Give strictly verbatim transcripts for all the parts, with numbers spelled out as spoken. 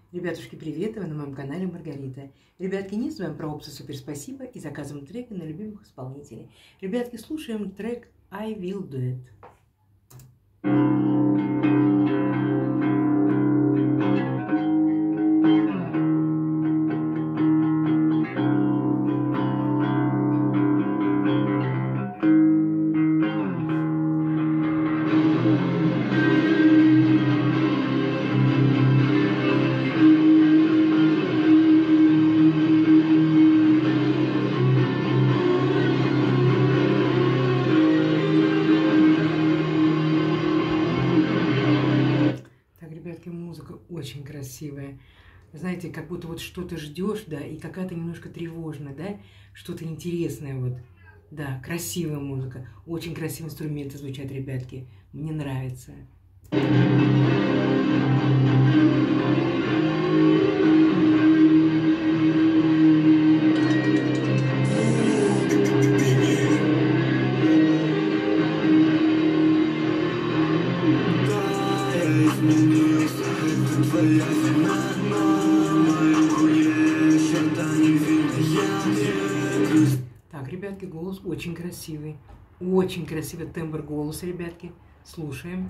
Ребятушки, привет! Вы на моем канале Маргарита. Ребятки, не забываем про опцию «Супер спасибо» и заказываем треки на любимых исполнителей. Ребятки, слушаем трек «I Will Do It». Ребятки, музыка очень красивая. Знаете, как будто вот что-то ждешь, да, и какая-то немножко тревожная, да, что-то интересное вот. Да, красивая музыка, очень красивые инструменты звучат, ребятки. Мне нравится. Так, ребятки, голос очень красивый. Очень красивый тембр голоса, ребятки. Слушаем.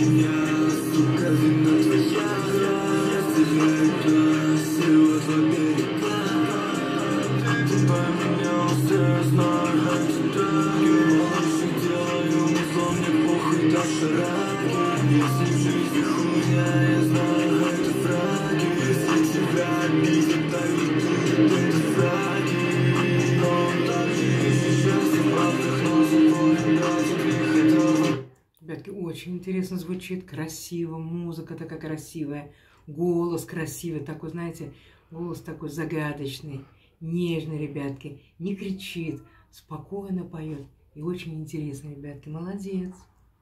Ребятки, очень интересно звучит, красиво, музыка такая красивая, голос красивый, такой, знаете, голос такой загадочный, нежный, ребятки, не кричит, спокойно поет и очень интересно, ребятки, молодец.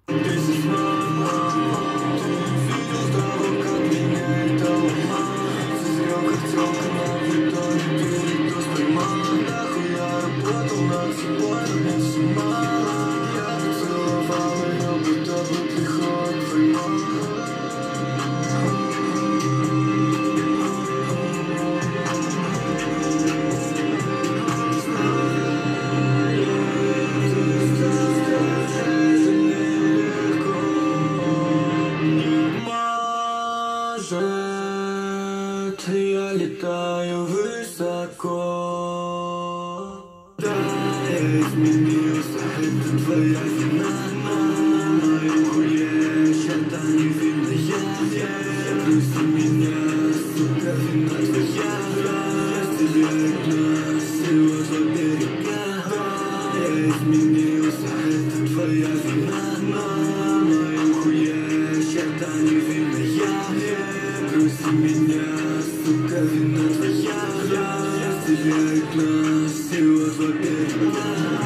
Я летаю высоко. Да, я изменился, это твоя вина. Мою хуешь, это не видно, я, я, прости меня, сука, вина твоя. Разделяет нас всего за берега. Да, я изменился, это твоя вина. Мою хуешь, это не видно, я, прости меня, сука, вина твоя, разделяет нас всего за берега.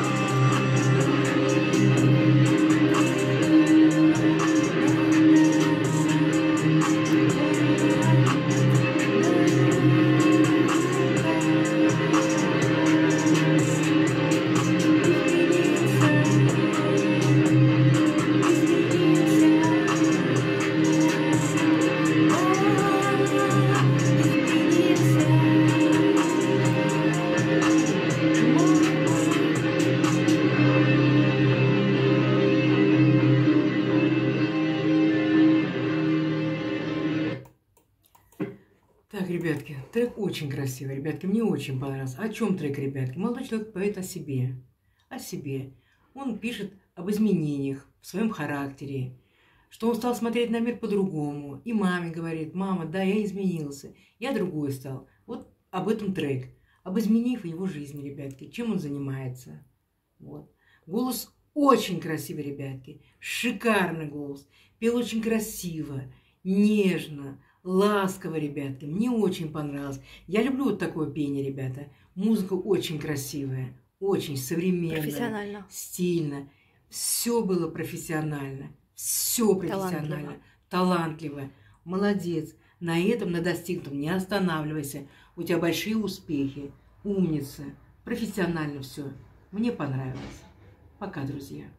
Так, ребятки, трек очень красивый, ребятки, мне очень понравился. О чем трек, ребятки? Молодой человек поет о себе, о себе. Он пишет об изменениях в своем характере, что он стал смотреть на мир по-другому. И маме говорит: мама, да, я изменился, я другой стал. Вот об этом трек, об изменениях в его жизни, ребятки, чем он занимается. Вот. Голос очень красивый, ребятки, шикарный голос. Пел очень красиво, нежно, ласково, ребятки. Мне очень понравилось. Я люблю вот такое пение, ребята. Музыка очень красивая, очень современная. Профессионально. Стильно. Все было профессионально. Все профессионально. Талантливо. Талантливо. Молодец. На этом, на достигнутом не останавливайся. У тебя большие успехи. Умница. Профессионально все. Мне понравилось. Пока, друзья.